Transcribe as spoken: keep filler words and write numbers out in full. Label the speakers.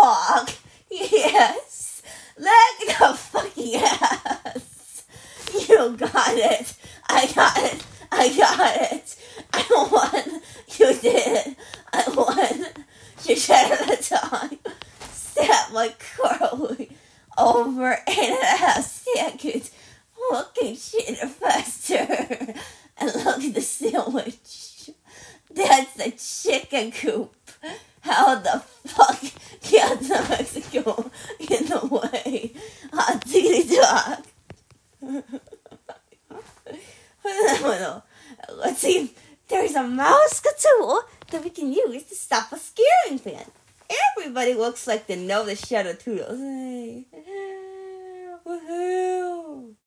Speaker 1: dog. Yes. Leg the fucking ass. You got it. I got it. I got it. I won. You did. I won. You shed the time. Sat like Carly. Over eight and a half seconds. Looking shit faster. And look at the sandwich. That's a chicken coop. How the fuck get to Mexico in the way? Hot diggity dog. Let's see if there's a mouse tool that we can use to stop a scaring fan. Everybody looks like they know the Shadow Toodles. Hey.